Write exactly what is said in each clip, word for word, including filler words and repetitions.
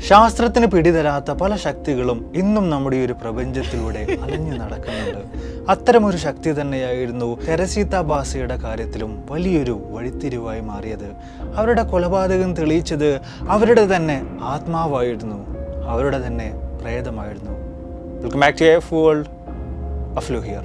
ശാസ്ത്രത്തിന് പിടിതരാത്ത പല ശക്തികളും ഇന്നും നമ്മുടെ ഒരു പ്രപഞ്ചത്തിലൂടെ അലഞ്ഞു നടക്കുന്നുണ്ട്. അത്തരമൊരു ശക്തി തന്നെയായിരുന്നു തെരസീത്ത ബാസയുടെ കാര്യത്തിലും വലിയൊരു വഴിത്തിരിവായി മാറിയത്. അവരുടെ കൊലപാതകം തെളിയിച്ചത് അവരുടെ തന്നെ ആത്മാവായിരുന്നു, അവരുടെ തന്നെ പ്രേതമായിരുന്നു. Welcome back to Afworld, Aflu here.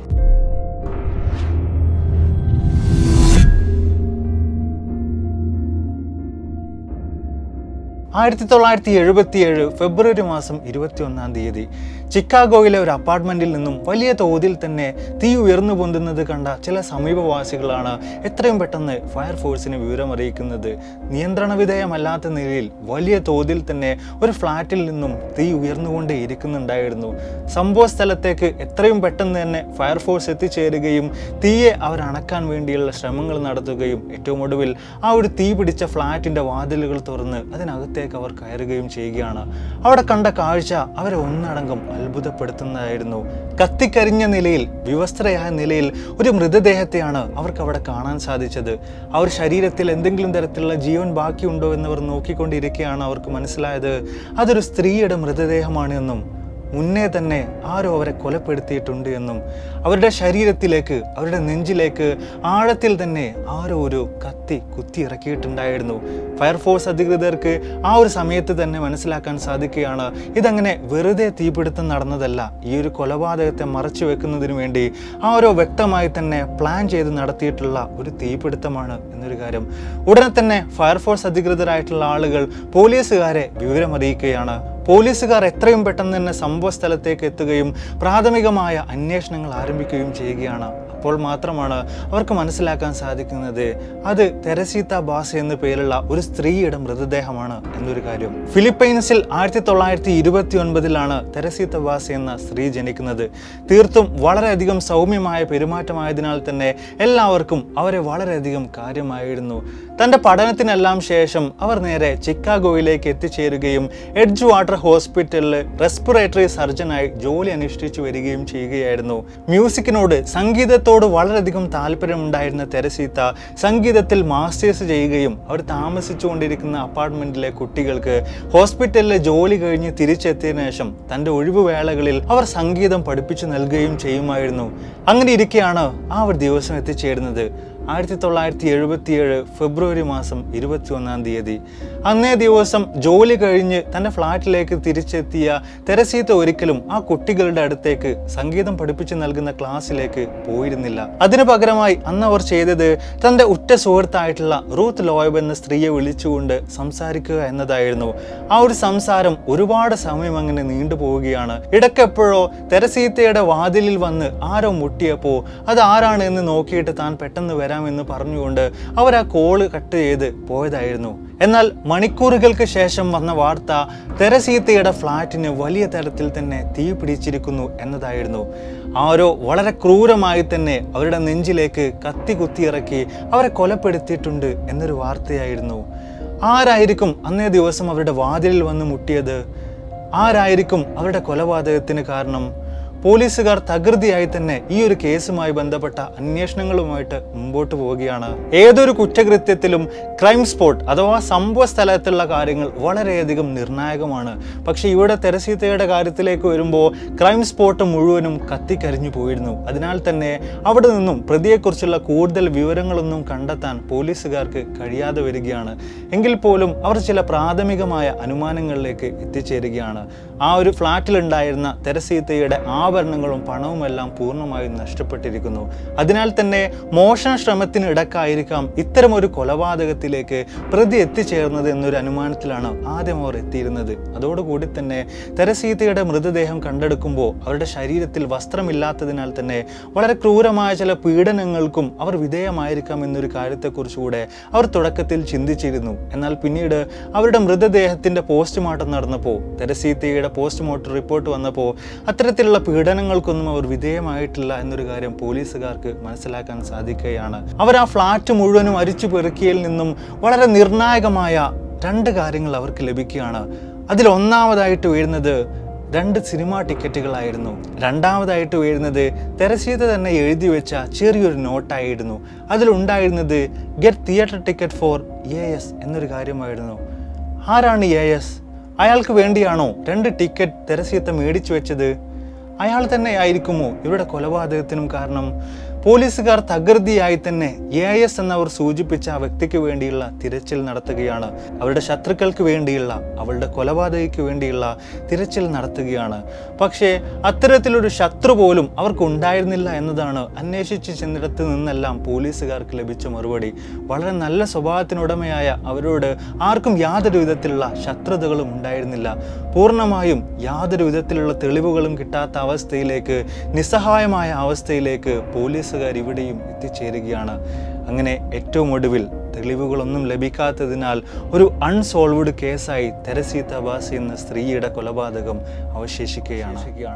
ആയിരത്തി തൊള്ളായിരത്തി എഴുപത്തിയേഴ് ഫെബ്രുവരി മാസം ഇരുപത്തി ഒന്നാം തീയതി ചിക്കാഗോയിലെ ഒരു അപ്പാർട്ട്മെൻറ്റിൽ നിന്നും വലിയ തോതിൽ തന്നെ തീ ഉയർന്നു പൊന്തുന്നത് കണ്ട ചില സമീപവാസികളാണ് എത്രയും പെട്ടെന്ന് ഫയർഫോഴ്സിന് വിവരമറിയിക്കുന്നത്. നിയന്ത്രണ വിധേയമല്ലാത്ത നിലയിൽ വലിയ തോതിൽ തന്നെ ഒരു ഫ്ലാറ്റിൽ നിന്നും തീ ഉയർന്നുകൊണ്ടേ ഇരിക്കുന്നുണ്ടായിരുന്നു. സംഭവ സ്ഥലത്തേക്ക് എത്രയും പെട്ടെന്ന് തന്നെ ഫയർഫോഴ്സ് എത്തിച്ചേരുകയും തീയെ അവർ അണക്കാൻ വേണ്ടിയുള്ള ശ്രമങ്ങൾ നടത്തുകയും ഏറ്റവും ഒടുവിൽ ആ ഒരു തീ പിടിച്ച ഫ്ലാറ്റിൻ്റെ വാതിലുകൾ തുറന്ന് അതിനകത്ത് അവർ കയറുകയും ചെയ്യുകയാണ്. അവിടെ കണ്ട കാഴ്ച അവരെ ഒന്നടങ്കം അത്ഭുതപ്പെടുത്തുന്നതായിരുന്നു. കത്തിക്കരിഞ്ഞ നിലയിൽ, വിവസ്ത്രയായ നിലയിൽ ഒരു മൃതദേഹത്തെയാണ് അവർക്ക് അവിടെ കാണാൻ സാധിച്ചത്. അവർ ശരീരത്തിൽ എന്തെങ്കിലും തരത്തിലുള്ള ജീവൻ ബാക്കിയുണ്ടോ എന്നവർ നോക്കിക്കൊണ്ടിരിക്കുകയാണ്. അവർക്ക് മനസ്സിലായത് അതൊരു സ്ത്രീയുടെ മൃതദേഹമാണ് എന്നും മുന്നേ തന്നെ ആരോ അവരെ കൊലപ്പെടുത്തിയിട്ടുണ്ട് എന്നും അവരുടെ ശരീരത്തിലേക്ക്, അവരുടെ നെഞ്ചിലേക്ക് ആഴത്തിൽ തന്നെ ആരോ ഒരു കത്തി കുത്തി ഇറക്കിയിട്ടുണ്ടായിരുന്നു. ഫയർഫോഴ്സ് അധികൃതർക്ക് ആ ഒരു സമയത്ത് തന്നെ മനസ്സിലാക്കാൻ സാധിക്കുകയാണ് ഇതങ്ങനെ വെറുതെ തീപിടുത്തം നടന്നതല്ല, ഈ ഒരു കൊലപാതകത്തെ മറച്ചു വെക്കുന്നതിന് വേണ്ടി ആരോ വ്യക്തമായി തന്നെ പ്ലാൻ ചെയ്ത് നടത്തിയിട്ടുള്ള ഒരു തീപിടുത്തമാണ് എന്നൊരു കാര്യം. ഉടനെ തന്നെ ഫയർഫോഴ്സ് അധികൃതരായിട്ടുള്ള ആളുകൾ പോലീസുകാരെ വിവരമറിയിക്കുകയാണ്. പോലീസുകാർ എത്രയും പെട്ടെന്ന് തന്നെ സംഭവ സ്ഥലത്തേക്ക് എത്തുകയും പ്രാഥമികമായ അന്വേഷണങ്ങൾ ആരംഭിക്കുകയും ചെയ്യുകയാണ്. അപ്പോൾ മാത്രമാണ് അവർക്ക് മനസ്സിലാക്കാൻ സാധിക്കുന്നത് അത് തെരസീത്ത ബാസ എന്ന പേരുള്ള ഒരു സ്ത്രീയുടെ മൃതദേഹമാണ് എന്നൊരു കാര്യം. ഫിലിപ്പൈൻസിൽ ആയിരത്തി തൊള്ളായിരത്തി ഇരുപത്തി ഒൻപതിലാണ് തെരസീത്ത ബാസ എന്ന സ്ത്രീ ജനിക്കുന്നത്. തീർത്തും വളരെയധികം സൗമ്യമായ പെരുമാറ്റമായതിനാൽ തന്നെ എല്ലാവർക്കും അവരെ വളരെയധികം കാര്യമായിരുന്നു. തൻ്റെ പഠനത്തിനെല്ലാം ശേഷം അവർ നേരെ ചിക്കാഗോയിലേക്ക് എത്തിച്ചേരുകയും എഡ്ജ് വാട്ടർ ഹോസ്പിറ്റലിൽ റെസ്പിറേറ്ററി സർജനായി ജോലി അനുഷ്ഠിച്ചു വരികയും ചെയ്യുകയായിരുന്നു. മ്യൂസിക്കിനോട്, സംഗീതത്തോട് വളരെയധികം താല്പര്യമുണ്ടായിരുന്ന തെരസീത്ത സംഗീതത്തിൽ മാസ്റ്റേഴ്സ് ചെയ്യുകയും അവർ താമസിച്ചുകൊണ്ടിരിക്കുന്ന അപ്പാർട്ട്മെന്റിലെ കുട്ടികൾക്ക് ഹോസ്പിറ്റലിലെ ജോലി കഴിഞ്ഞ് തിരിച്ചെത്തിയതിനു ശേഷം തൻ്റെ ഒഴിവുവേളകളിൽ അവർ സംഗീതം പഠിപ്പിച്ചു നൽകുകയും ചെയ്യുമായിരുന്നു. അങ്ങനെ ഇരിക്കെയാണ് ആ ഒരു ദിവസം എത്തിച്ചേരുന്നത്. ആയിരത്തി തൊള്ളായിരത്തി എഴുപത്തിയേഴ് ഫെബ്രുവരി മാസം ഇരുപത്തി ഒന്നാം തീയതി അന്നേ ദിവസം ജോലി കഴിഞ്ഞ് തൻ്റെ ഫ്ലാറ്റിലേക്ക് തിരിച്ചെത്തിയ തെരസീത്ത ഒരിക്കലും ആ കുട്ടികളുടെ അടുത്തേക്ക് സംഗീതം പഠിപ്പിച്ചു നൽകുന്ന ക്ലാസ്സിലേക്ക് പോയിരുന്നില്ല. അതിനു പകരമായി അന്ന് അവർ ചെയ്തത് തൻ്റെ ഉറ്റ സുഹൃത്തായിട്ടുള്ള റൂത്ത് ലോയബ് എന്ന സ്ത്രീയെ വിളിച്ചുകൊണ്ട് സംസാരിക്കുക എന്നതായിരുന്നു. ആ ഒരു സംസാരം ഒരുപാട് സമയം അങ്ങനെ നീണ്ടുപോവുകയാണ്. ഇടയ്ക്കെപ്പോഴോ തെരസീത്തയുടെ വാതിലിൽ വന്ന് ആരോ മുട്ടിയപ്പോൾ അത് ആരാണ് എന്ന് നോക്കിയിട്ട് താൻ പെട്ടെന്ന് വരാം എന്ന് പറഞ്ഞുകൊണ്ട് അവർ ആ കോള് കട്ട് ചെയ്ത് പോയതായിരുന്നു. എന്നാൽ മണിക്കൂറുകൾക്ക് ശേഷം വന്ന വാർത്ത തെരസീത്തയുടെ ഫ്ലാറ്റിന് വലിയ തരത്തിൽ തന്നെ തീ പിടിച്ചിരിക്കുന്നു എന്നതായിരുന്നു. ആരോ വളരെ ക്രൂരമായി തന്നെ അവരുടെ നെഞ്ചിലേക്ക് കത്തി കുത്തിയിറക്കി അവരെ കൊലപ്പെടുത്തിയിട്ടുണ്ട് എന്നൊരു വാർത്തയായിരുന്നു. ആരായിരിക്കും അന്നേ ദിവസം അവരുടെ വാതിലിൽ വന്ന് മുട്ടിയത്? ആരായിരിക്കും അവരുടെ കൊലപാതകത്തിന് കാരണം? പോലീസുകാർ തകൃതിയായി തന്നെ ഈ ഒരു കേസുമായി ബന്ധപ്പെട്ട അന്വേഷണങ്ങളുമായിട്ട് മുമ്പോട്ട് പോവുകയാണ്. ഏതൊരു കുറ്റകൃത്യത്തിലും ക്രൈം സ്പോട്ട് അഥവാ സംഭവ സ്ഥലത്തുള്ള കാര്യങ്ങൾ വളരെയധികം നിർണായകമാണ്. പക്ഷെ ഇവിടെ തെരസീത്തയുടെ കാര്യത്തിലേക്ക് വരുമ്പോൾ ക്രൈം സ്പോട്ട് മുഴുവനും കത്തിക്കരിഞ്ഞു പോയിരുന്നു. അതിനാൽ തന്നെ അവിടെ നിന്നും പ്രതിയെക്കുറിച്ചുള്ള കൂടുതൽ വിവരങ്ങളൊന്നും കണ്ടെത്താൻ പോലീസുകാർക്ക് കഴിയാതെ വരികയാണ്. എങ്കിൽ പോലും അവർ ചില പ്രാഥമികമായ അനുമാനങ്ങളിലേക്ക് എത്തിച്ചേരുകയാണ്. ആ ഒരു ഫ്ലാറ്റിലുണ്ടായിരുന്ന തെരസീത്തയുടെ ആഭരണങ്ങളും പണവുമെല്ലാം പൂർണ്ണമായും നഷ്ടപ്പെട്ടിരിക്കുന്നു. അതിനാൽ തന്നെ മോഷണ ശ്രമത്തിന് ഇടക്കായിരിക്കാം ഇത്തരമൊരു കൊലപാതകത്തിലേക്ക് പ്രതി എത്തിച്ചേർന്നത് എന്നൊരു അനുമാനത്തിലാണ് ആദ്യം അവർ എത്തിയിരുന്നത്. അതോടുകൂടി തന്നെ തെരസീത്തയുടെ മൃതദേഹം കണ്ടെടുക്കുമ്പോൾ അവരുടെ ശരീരത്തിൽ വസ്ത്രമില്ലാത്തതിനാൽ തന്നെ വളരെ ക്രൂരമായ ചില പീഡനങ്ങൾക്കും അവർ വിധേയമായിരിക്കാം എന്നൊരു കാര്യത്തെക്കുറിച്ചുകൂടെ അവർ തുടക്കത്തിൽ ചിന്തിച്ചിരുന്നു. എന്നാൽ പിന്നീട് അവരുടെ മൃതദേഹത്തിൻ്റെ പോസ്റ്റ്മോർട്ടം നടന്നപ്പോൾ, തെരസീത്തയുടെ പോസ്റ്റ്മോർട്ടം റിപ്പോർട്ട് വന്നപ്പോൾ അത്തരത്തിലുള്ള പീഡനങ്ങൾക്കൊന്നും അവർ വിധേയമായിട്ടില്ല എന്നൊരു കാര്യം പോലീസുകാർക്ക് മനസ്സിലാക്കാൻ സാധിക്കുകയാണ്. അവർ ആ ഫ്ലാറ്റ് മുഴുവനും അരിച്ചു പെറുക്കിയതിൽ നിന്നും വളരെ നിർണായകമായ രണ്ട് കാര്യങ്ങൾ അവർക്ക് ലഭിക്കുകയാണ്. അതിൽ ഒന്നാമതായിട്ട് വീഴുന്നത് രണ്ട് സിനിമാ ടിക്കറ്റുകളായിരുന്നു. രണ്ടാമതായിട്ട് വീഴുന്നത് തെരസീത്ത തന്നെ എഴുതി വെച്ച ചെറിയൊരു നോട്ടായിരുന്നു. അതിലുണ്ടായിരുന്നത് get theatre ticket for A S എന്നൊരു കാര്യമായിരുന്നു. ആരാണ് എ എസ്? അയാൾക്ക് വേണ്ടിയാണോ രണ്ട് ടിക്കറ്റ് തെരസീത്ത മേടിച്ചു വെച്ചത്? അയാൾ തന്നെ ആയിരിക്കുമോ ഇവരുടെ കൊലപാതകത്തിനും കാരണം? പോലീസുകാർ തകൃതിയായി തന്നെ എ എസ് എന്നവർ സൂചിപ്പിച്ച ആ വ്യക്തിക്ക് വേണ്ടിയുള്ള തിരച്ചിൽ നടത്തുകയാണ്. അവരുടെ ശത്രുക്കൾക്ക് വേണ്ടിയുള്ള, അവളുടെ കൊലപാതകയ്ക്ക് വേണ്ടിയുള്ള തിരച്ചിൽ നടത്തുകയാണ്. പക്ഷേ അത്തരത്തിലൊരു ശത്രു പോലും അവർക്കുണ്ടായിരുന്നില്ല എന്നതാണ് അന്വേഷിച്ച് ചെന്നിടത്ത് നിന്നെല്ലാം പോലീസുകാർക്ക് ലഭിച്ച മറുപടി. വളരെ നല്ല സ്വഭാവത്തിനുടമയായ അവരോട് ആർക്കും യാതൊരു വിധത്തിലുള്ള ശത്രുതകളും ഉണ്ടായിരുന്നില്ല. പൂർണ്ണമായും യാതൊരു വിധത്തിലുള്ള തെളിവുകളും കിട്ടാത്ത അവസ്ഥയിലേക്ക്, നിസ്സഹായമായ അവസ്ഥയിലേക്ക് പോലീസുകാർ ഇവിടെയും എത്തിച്ചേരുകയാണ്. അങ്ങനെ ഏറ്റവും ഒടുവിൽ തെളിവുകളൊന്നും ലഭിക്കാത്തതിനാൽ ഒരു അൺസോൾവ്ഡ് കേസായി തെരസീത്ത ബാസ എന്ന സ്ത്രീയുടെ കൊലപാതകം അവശേഷിക്കുകയാണ്.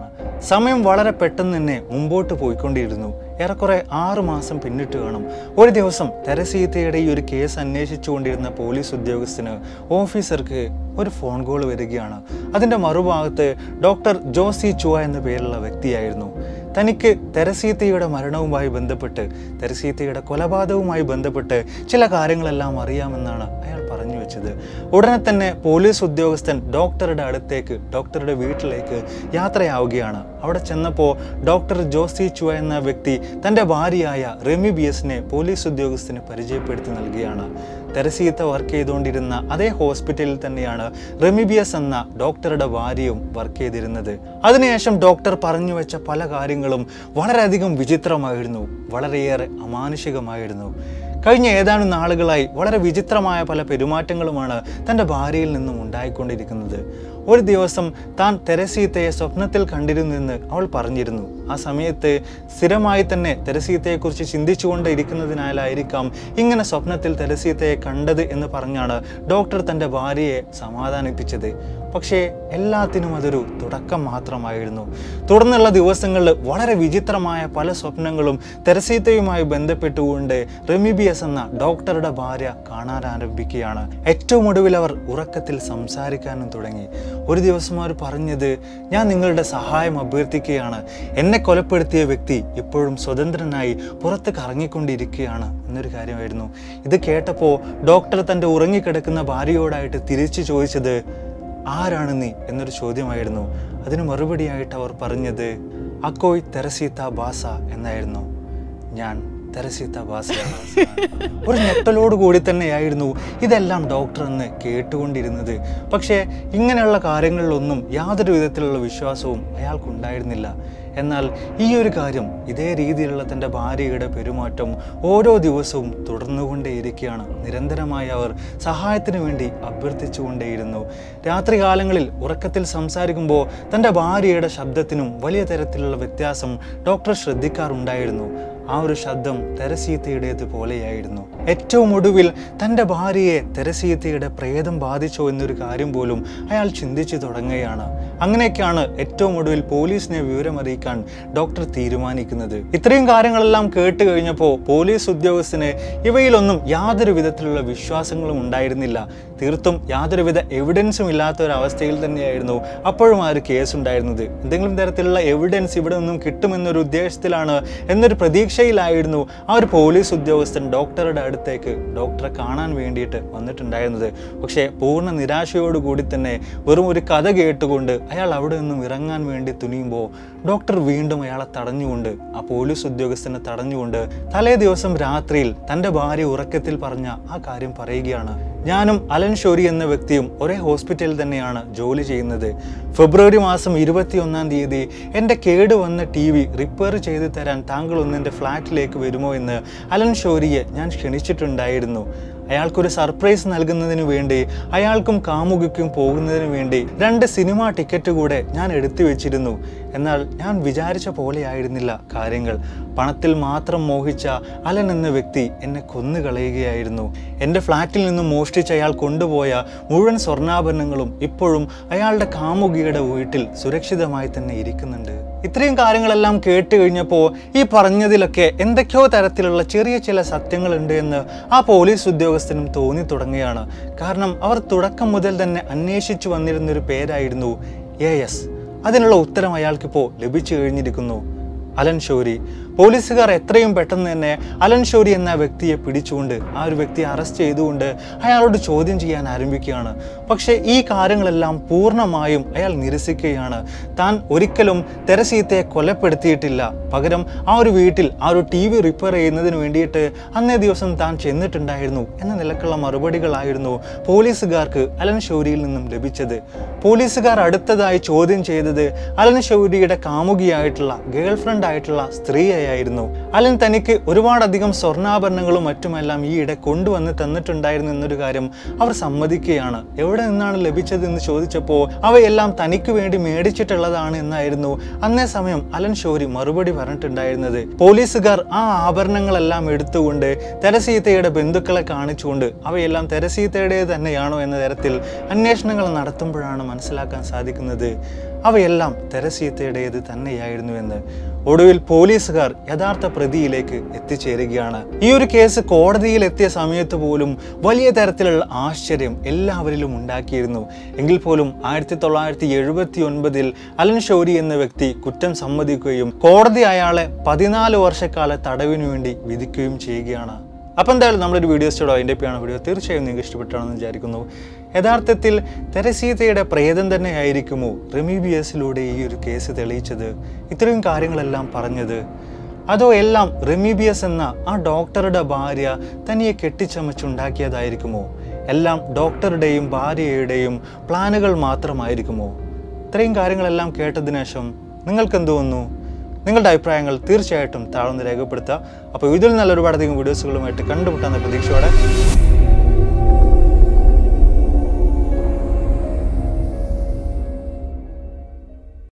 സമയം വളരെ പെട്ടെന്ന് തന്നെ മുമ്പോട്ട് പോയിക്കൊണ്ടിരുന്നു. ഏറെക്കുറെ ആറു മാസം പിന്നിട്ട് കാണും. ഒരു ദിവസം തെരസീത്തയുടെ ഈ ഒരു കേസ് അന്വേഷിച്ചുകൊണ്ടിരുന്ന പോലീസ് ഉദ്യോഗസ്ഥന് ഓഫീസർക്ക് ഒരു ഫോൺ കോൾ വരികയാണ്. അതിൻ്റെ മറുഭാഗത്ത് ഡോക്ടർ ജോസി ചുവ എന്ന പേരുള്ള വ്യക്തിയായിരുന്നു. തനിക്ക് തെരസീത്തയുടെ മരണവുമായി ബന്ധപ്പെട്ട്, തെരസീത്തയുടെ കൊലപാതകവുമായി ബന്ധപ്പെട്ട് ചില കാര്യങ്ങളെല്ലാം അറിയാമെന്നാണ് അയാൾ പറഞ്ഞു വെച്ചത്. ഉടനെ തന്നെ പോലീസ് ഉദ്യോഗസ്ഥൻ ഡോക്ടറുടെ അടുത്തേക്ക്, ഡോക്ടറുടെ വീട്ടിലേക്ക് യാത്രയാവുകയാണ്. അവിടെ ചെന്നപ്പോൾ ഡോക്ടർ ജോസി ചുവ എന്ന വ്യക്തി തൻ്റെ ഭാര്യയായ റെമി ബി എസിനെ പോലീസ് ഉദ്യോഗസ്ഥന് പരിചയപ്പെടുത്തി നൽകുകയാണ്. തെരസീത്ത വർക്ക് ചെയ്തുകൊണ്ടിരുന്ന അതേ ഹോസ്പിറ്റലിൽ തന്നെയാണ് റെമി ബി എസ് എന്ന ഡോക്ടറുടെ ഭാര്യയും വർക്ക് ചെയ്തിരുന്നത്. അതിനുശേഷം ഡോക്ടർ പറഞ്ഞു വെച്ച പല കാര്യങ്ങളും വളരെയധികം വിചിത്രമായിരുന്നു, വളരെയേറെ അമാനുഷികമായിരുന്നു. കഴിഞ്ഞ ഏതാനും നാളുകളായി വളരെ വിചിത്രമായ പല പെരുമാറ്റങ്ങളുമാണ് തൻ്റെ ഭാര്യയിൽ നിന്നും ഉണ്ടായിക്കൊണ്ടിരിക്കുന്നത്. ഒരു ദിവസം താൻ തെരസീത്തയെ സ്വപ്നത്തിൽ കണ്ടിരുന്നെന്ന് അവൾ പറഞ്ഞിരുന്നു. ആ സമയത്ത് സ്ഥിരമായി തന്നെ തെരസീത്തയെക്കുറിച്ച് ചിന്തിച്ചുകൊണ്ട് ഇരിക്കുന്നതിനാലായിരിക്കാം ഇങ്ങനെ സ്വപ്നത്തിൽ തെരസീത്തയെ കണ്ടത് എന്ന് പറഞ്ഞാണ് ഡോക്ടർ തൻ്റെ ഭാര്യയെ സമാധാനിപ്പിച്ചത്. പക്ഷേ എല്ലാത്തിനും അതൊരു തുടക്കം മാത്രമായിരുന്നു. തുടർന്നുള്ള ദിവസങ്ങളിൽ വളരെ വിചിത്രമായ പല സ്വപ്നങ്ങളും തെരസീത്തയുമായി ബന്ധപ്പെട്ടുകൊണ്ട് റെമി ബി എസ് എന്ന ഡോക്ടറുടെ ഭാര്യ കാണാൻ ആരംഭിക്കുകയാണ്. ഏറ്റവും ഒടുവിൽ അവർ ഉറക്കത്തിൽ സംസാരിക്കാനും തുടങ്ങി. ഒരു ദിവസം അവർ പറഞ്ഞത്, ഞാൻ നിങ്ങളുടെ സഹായം അഭ്യർത്ഥിക്കുകയാണ്, എന്നെ കൊലപ്പെടുത്തിയ വ്യക്തി ഇപ്പോഴും സ്വതന്ത്രനായി പുറത്ത് കറങ്ങിക്കൊണ്ടിരിക്കുകയാണ് എന്നൊരു കാര്യമായിരുന്നു. ഇത് കേട്ടപ്പോൾ ഡോക്ടർ തൻ്റെ ഉറങ്ങിക്കിടക്കുന്ന ഭാര്യയോടായിട്ട് തിരിച്ചു ചോദിച്ചത്, ആരാണ് നീ എന്നൊരു ചോദ്യമായിരുന്നു. അതിന് മറുപടിയായിട്ട് അവർ പറഞ്ഞത്, അക്കോയ് തെരസീത്ത ബാസ എന്നായിരുന്നു. ഞാൻ തെരസീത്ത ബാസ. ഒരു ഞെട്ടലോട് കൂടി തന്നെയായിരുന്നു ഇതെല്ലാം ഡോക്ടർ എന്ന് കേട്ടുകൊണ്ടിരുന്നത്. പക്ഷേ ഇങ്ങനെയുള്ള കാര്യങ്ങളിലൊന്നും യാതൊരു വിധത്തിലുള്ള വിശ്വാസവും അയാൾക്കുണ്ടായിരുന്നില്ല. എന്നാൽ ഈ ഒരു കാര്യം, ഇതേ രീതിയിലുള്ള തൻ്റെ ഭാര്യയുടെ പെരുമാറ്റം ഓരോ ദിവസവും തുടർന്നുകൊണ്ടേയിരിക്കുകയാണ്. നിരന്തരമായി അവർ സഹായത്തിന് വേണ്ടി അഭ്യർത്ഥിച്ചുകൊണ്ടേയിരുന്നു. രാത്രികാലങ്ങളിൽ ഉറക്കത്തിൽ സംസാരിക്കുമ്പോൾ തൻ്റെ ഭാര്യയുടെ ശബ്ദത്തിനും വലിയ തരത്തിലുള്ള വ്യത്യാസം ഡോക്ടർ ശ്രദ്ധിക്കാറുണ്ടായിരുന്നു. ആ ഒരു ശബ്ദം തെരസീത്തയുടേത് പോലെയായിരുന്നു. ഏറ്റവും ഒടുവിൽ തൻ്റെ ഭാര്യയെ തെരസീത്തയുടെ പ്രേതം ബാധിച്ചോ എന്നൊരു കാര്യം പോലും അയാൾ ചിന്തിച്ചു തുടങ്ങുകയാണ്. അങ്ങനെയൊക്കെയാണ് ഏറ്റവും ഒടുവിൽ പോലീസിനെ വിവരമറിയിക്കാൻ ഡോക്ടർ തീരുമാനിക്കുന്നത്. ഇത്രയും കാര്യങ്ങളെല്ലാം കേട്ട് കഴിഞ്ഞപ്പോൾ പോലീസ് ഉദ്യോഗസ്ഥന് ഇവയിലൊന്നും യാതൊരു വിധത്തിലുള്ള വിശ്വാസങ്ങളും ഉണ്ടായിരുന്നില്ല. തീർത്തും യാതൊരുവിധ എവിഡൻസും ഇല്ലാത്ത ഒരവസ്ഥയിൽ തന്നെയായിരുന്നു അപ്പോഴും ആ ഒരു കേസ് ഉണ്ടായിരുന്നത്. എന്തെങ്കിലും തരത്തിലുള്ള എവിഡൻസ് ഇവിടെ നിന്നും കിട്ടുമെന്നൊരു ഉദ്ദേശത്തിലാണ്, എന്നൊരു പ്രതീക്ഷയിലായിരുന്നു ആ ഒരു പോലീസ് ഉദ്യോഗസ്ഥൻ ഡോക്ടറുടെ അടുത്തേക്ക് ഡോക്ടറെ കാണാൻ വേണ്ടിയിട്ട് വന്നിട്ടുണ്ടായിരുന്നത്. പക്ഷേ പൂർണ്ണ നിരാശയോടുകൂടി തന്നെ വെറും ഒരു കഥ കേട്ടുകൊണ്ട് അയാൾ അവിടെ നിന്നും ഇറങ്ങാൻ വേണ്ടി തുനിയുമ്പോൾ ഡോക്ടർ വീണ്ടും അയാളെ തടഞ്ഞുകൊണ്ട്, ആ പോലീസ് ഉദ്യോഗസ്ഥനെ തടഞ്ഞുകൊണ്ട് തലേ ദിവസം രാത്രിയിൽ തൻ്റെ ഭാര്യ ഉറക്കത്തിൽ പറഞ്ഞ ആ കാര്യം പറയുകയാണ്. ഞാനും അലൻ ഷോരി എന്ന വ്യക്തിയും ഒരേ ഹോസ്പിറ്റലിൽ തന്നെയാണ് ജോലി ചെയ്യുന്നത്. ഫെബ്രുവരി മാസം ഇരുപത്തി ഒന്നാം തീയതി എൻ്റെ കേട് വന്ന ടി വി റിപ്പയർ ചെയ്ത് തരാൻ താങ്കൾ ഒന്ന് എൻ്റെ ഫ്ലാറ്റിലേക്ക് വരുമോ എന്ന് അലൻ ഷോരിയെ ഞാൻ ക്ഷണിച്ചിട്ടുണ്ടായിരുന്നു. അയാൾക്കൊരു സർപ്രൈസ് നൽകുന്നതിന് വേണ്ടി, അയാൾക്കും കാമുകിക്കും പോകുന്നതിന് വേണ്ടി രണ്ട് സിനിമാ ടിക്കറ്റ് കൂടെ ഞാൻ എടുത്തു വെച്ചിരുന്നു. എന്നാൽ ഞാൻ വിചാരിച്ച പോലെയായിരുന്നില്ല കാര്യങ്ങൾ. പണത്തിൽ മാത്രം മോഹിച്ച അലൻ എന്ന വ്യക്തി എന്നെ കൊന്നുകളയുകയായിരുന്നു. എൻ്റെ ഫ്ലാറ്റിൽ നിന്നും മോഷ്ടിച്ച് അയാൾ കൊണ്ടുപോയ മുഴുവൻ സ്വർണ്ണാഭരണങ്ങളും ഇപ്പോഴും അയാളുടെ കാമുകിയുടെ വീട്ടിൽ സുരക്ഷിതമായി തന്നെ ഇരിക്കുന്നുണ്ട്. ഇത്രയും കാര്യങ്ങളെല്ലാം കേട്ട് കഴിഞ്ഞപ്പോൾ ഈ പറഞ്ഞതിലൊക്കെ എന്തൊക്കെയോ തരത്തിലുള്ള ചെറിയ ചില സത്യങ്ങളുണ്ട് എന്ന് ആ പോലീസ് ഉദ്യോഗസ്ഥനും തോന്നി തുടങ്ങുകയാണ്. കാരണം അവർ തുടക്കം മുതൽ തന്നെ അന്വേഷിച്ചു വന്നിരുന്നൊരു പേരായിരുന്നു എ എസ്. അതിനുള്ള ഉത്തരം അയാൾക്കിപ്പോൾ ലഭിച്ചു കഴിഞ്ഞിരിക്കുന്നു. Alan Shorey. പോലീസുകാർ എത്രയും പെട്ടെന്ന് തന്നെ അലൻ ഷോരി എന്ന വ്യക്തിയെ പിടിച്ചുകൊണ്ട് ആ ഒരു വ്യക്തിയെ അറസ്റ്റ് ചെയ്തുകൊണ്ട് അയാളോട് ചോദ്യം ചെയ്യാൻ ആരംഭിക്കുകയാണ്. പക്ഷേ ഈ കാര്യങ്ങളെല്ലാം പൂർണ്ണമായും അയാൾ നിരസിക്കുകയാണ്. താൻ ഒരിക്കലും തെരസീത്തയെ കൊലപ്പെടുത്തിയിട്ടില്ല, പകരം ആ ഒരു വീട്ടിൽ ആ ഒരു ടി വി റിപ്പയർ ചെയ്യുന്നതിന് വേണ്ടിയിട്ട് അന്നേ ദിവസം താൻ ചെന്നിട്ടുണ്ടായിരുന്നു എന്ന നിലക്കുള്ള മറുപടികളായിരുന്നു പോലീസുകാർക്ക് അലൻ ഷോരിയിൽ നിന്നും ലഭിച്ചത്. പോലീസുകാർ അടുത്തതായി ചോദ്യം ചെയ്തത് അലൻ ഷോരിയുടെ കാമുകിയായിട്ടുള്ള ഗേൾ ഫ്രണ്ട് ആയിട്ടുള്ള സ്ത്രീയായിരുന്നു. അലൻ തനിക്ക് ഒരുപാടധികം സ്വർണ്ണാഭരണങ്ങളും മറ്റുമെല്ലാം ഈ ഇടെ കൊണ്ടുവന്ന് തന്നിട്ടുണ്ടായിരുന്നു എന്നൊരു കാര്യം അവർ സമ്മതിക്കുകയാണ്. എവിടെ നിന്നാണ് ലഭിച്ചത് എന്ന് ചോദിച്ചപ്പോൾ അവയെല്ലാം തനിക്ക് വേണ്ടി മേടിച്ചിട്ടുള്ളതാണ് എന്നായിരുന്നു അന്നേ സമയം അലൻ ഷോരി മറുപടി പറഞ്ഞിട്ടുണ്ടായിരുന്നത്. പോലീസുകാർ ആ ആഭരണങ്ങളെല്ലാം എടുത്തുകൊണ്ട് തെരസീത്തയുടെ ബന്ധുക്കളെ കാണിച്ചുകൊണ്ട് അവയെല്ലാം തെരസീത്തയുടെ തന്നെയാണോ എന്ന തരത്തിൽ അന്വേഷണങ്ങൾ നടത്തുമ്പോഴാണ് മനസ്സിലാക്കാൻ സാധിക്കുന്നത് അവയെല്ലാം തെരസീത്തയുടേത് തന്നെയായിരുന്നു എന്ന്. ഒടുവിൽ പോലീസുകാർ യഥാർത്ഥ പ്രതിയിലേക്ക് എത്തിച്ചേരുകയാണ്. ഈ ഒരു കേസ് കോടതിയിൽ എത്തിയ സമയത്ത് പോലും വലിയ തരത്തിലുള്ള ആശ്ചര്യം എല്ലാവരിലും ഉണ്ടാക്കിയിരുന്നു. എങ്കിൽ പോലും ആയിരത്തി തൊള്ളായിരത്തി എഴുപത്തി ഒൻപതിൽ അലൻ ഷോരി എന്ന വ്യക്തി കുറ്റം സമ്മതിക്കുകയും കോടതി അയാളെ പതിനാല് വർഷക്കാല തടവിനു വേണ്ടി വിധിക്കുകയും ചെയ്യുകയാണ്. അപ്പം എന്തായാലും നമ്മളൊരു വീഡിയോസ്റ്റോടെ അതിൻ്റെ ആണ് വീഡിയോ തീർച്ചയായും നിങ്ങൾക്ക് ഇഷ്ടപ്പെട്ടാണെന്ന് വിചാരിക്കുന്നു. യഥാർത്ഥത്തിൽ തെരസീത്തയുടെ പ്രേതം തന്നെ ആയിരിക്കുമോ റെമീബിയസിലൂടെ ഈ ഒരു കേസ് തെളിയിച്ചത്, ഇത്രയും കാര്യങ്ങളെല്ലാം പറഞ്ഞത്? അതോ എല്ലാം റെമീബിയസ് എന്ന ആ ഡോക്ടറുടെ ഭാര്യ തനിയെ കെട്ടിച്ചമച്ചുണ്ടാക്കിയതായിരിക്കുമോ? എല്ലാം ഡോക്ടറുടെയും ഭാര്യയുടെയും പ്ലാനുകൾ മാത്രമായിരിക്കുമോ? ഇത്രയും കാര്യങ്ങളെല്ലാം കേട്ടതിനു ശേഷം നിങ്ങൾക്ക് എന്ത് തോന്നുന്നു? നിങ്ങളുടെ അഭിപ്രായങ്ങൾ തീർച്ചയായിട്ടും താഴ്ന്ന് രേഖപ്പെടുത്തുക. അപ്പോൾ ഇതിൽ നല്ല ഒരുപാടധികം വീഡിയോസുകളുമായിട്ട് കണ്ടുമുട്ടാവുന്ന പ്രതീക്ഷയോടെ